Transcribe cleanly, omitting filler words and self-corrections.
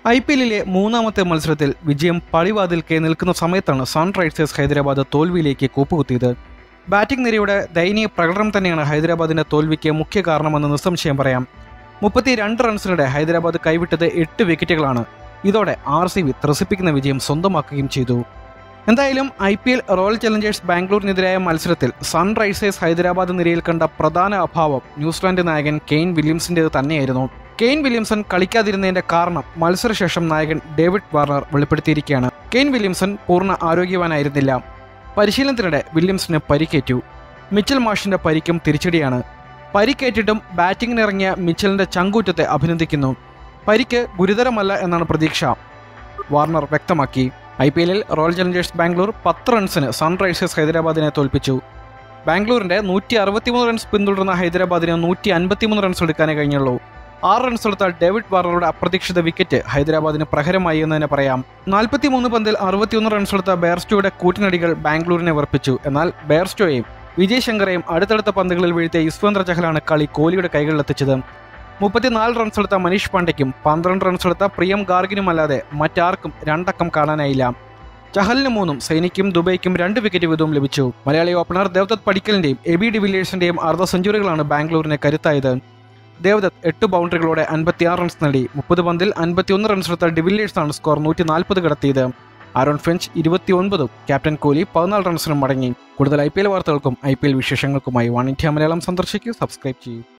IPL-ലെ മൂന്നാമത്തെ മത്സരത്തിൽ വിജയം പടിവാതിൽക്കെ നിൽക്കുന്ന സമയത്താണ് സൺറൈസേഴ്സ് ഹൈദരാബാദ് തോൽവിയിലേക്ക് കൂപ്പുകുത്തിയത്. ബാറ്റിംഗ് നിരയുടെ ദയനീയ പ്രകടനം തന്നെയാണ് ഹൈദരാബാദിന്റെ തോൽവിക്ക് മുഖ്യ കാരണമെന്ന് നിസ്സംശയം പറയാം. 32 റൺസിനിടെ ഹൈദരാബാദ് കൈവിട്ടത് 8 വിക്കറ്റുകളാണ്. ഇതോടെ RCB ത്രസിപ്പിക്കുന്ന വിജയം സ്വന്തമാക്കുകയും ചെയ്തു. എന്തായാലും IPL റോയൽ ചലഞ്ചേഴ്സ് ബാംഗ്ലൂരിനെതിരായ മത്സരത്തിൽ സൺറൈസേഴ്സ് ഹൈദരാബാദ് നിരയിൽ കണ്ട പ്രധാന അഭാവം ന്യൂസിലാൻഡ് നായകൻ കെയ്ൻ വില്യംസിന്റേത് തന്നെയായിരുന്നു. കെയ്ൻ വില്യംസൺ കളിക്കാതിരുന്നതിന്റെ കാരണം മത്സരശേഷം നായകൻ ഡേവിഡ് വാർണർ വെളിപ്പെടുത്തിയിരിക്കുകയാണ്. കെയ്ൻ വില്യംസൺ പൂർണ്ണ ആരോഗ്യവാനായിരുന്നില്ല. പരിശീലനത്തിനിടെ വില്യംസിന് പരിക്കേറ്റു. മിച്ചൽ മാഷിന്റെ പരിക്കും തിരിച്ചടിയാണ്. പരിക്കേറ്റിട്ടും ബാറ്റിംഗിനിറങ്ങിയ മിച്ചലിന്റെ ചങ്കൂറ്റത്തെ അഭിനന്ദിക്കുന്നു. പരിക്ക് ഗുരുതരമല്ല എന്നാണ് പ്രതീക്ഷ, വാർണർ വ്യക്തമാക്കി. IPL-ൽ റോയൽ ചലഞ്ചേഴ്സ് ബാംഗ്ലൂർ 10 റൺസിന് സൺറൈസേഴ്സ് ഹൈദരാബാദിനെ തോൽപ്പിച്ചു. ബാംഗ്ലൂരിന്റെ 163 റൺസ് പിന്തുടർന്ന ഹൈദരാബാദിന് 153 റൺസ് എടുക്കാനേ കഴിഞ്ഞുള്ളൂ. 6 റൺസ് എടുത്ത ഡേവിഡ് വാർണറുടെ അപ്രതീക്ഷിത വിക്കറ്റ് ഹൈദരാബാദിന് പ്രഹരമായി എന്ന് തന്നെ പറയാം. 43 പന്തിൽ 61 റൺസ് എടുത്ത ബെയർസ്റ്റോയുടെ കൂട്ടിനടികൾ ബാംഗ്ലൂരിനെ വിറപ്പിച്ചു. എന്നാൽ ബെയർസ്റ്റോയെയും വിജയ് ശങ്കറേയും അടുത്തടുത്ത പന്തുകളിൽ വീഴ്ത്തിയ യുസ്വേന്ദ്ര ചഹലാണ് കളി കോഹ്ലിയുടെ കൈകളിലെത്തിച്ചത്. 34 റൺസ് എടുത്ത മനീഷ് പാണ്ഡെയ്ക്കും 12 റൺസ് എടുത്ത പ്രിയം ഗാർഗിനുമല്ലാതെ മറ്റാർക്കും 2 അക്കം കാണാനായില്ല. ചഹലിന് 3ഉം സൈനിക്കും ദുബൈക്കും 2 വിക്കറ്റ് വീതവും ലഭിച്ചു. മലയാളി ഓപ്പണർ ദേവ്ദത്ത് പടിക്കലിന്റെയും AB ഡിവില്ലിയേഴ്സിന്റെയും അർദ്ധ സെഞ്ചുറികളാണ് ബാംഗ്ലൂരിനെ കരുത്തായത്. ദേവദത്ത് 8 ബൗണ്ടറികളോടെ 56 റൺസ് നേടി. 30 പന്തിൽ 51 റൺസ് എടുത്ത ഡിവില്ലിയേഴ്സാണ് സ്കോർ 140 കടത്തിയത്. ആരോൺ ഫിഞ്ച് 29ഉം ക്യാപ്റ്റൻ കോഹ്ലി 14 റൺസിനും മടങ്ങി. കൂടുതൽ IPL വാർത്തകൾക്കും IPL വിശേഷങ്ങൾക്കുമായി വൺ ഇന്ത്യ മലയാളം സന്ദർശിക്കൂ, സബ്സ്ക്രൈബ് ചെയ്യൂ.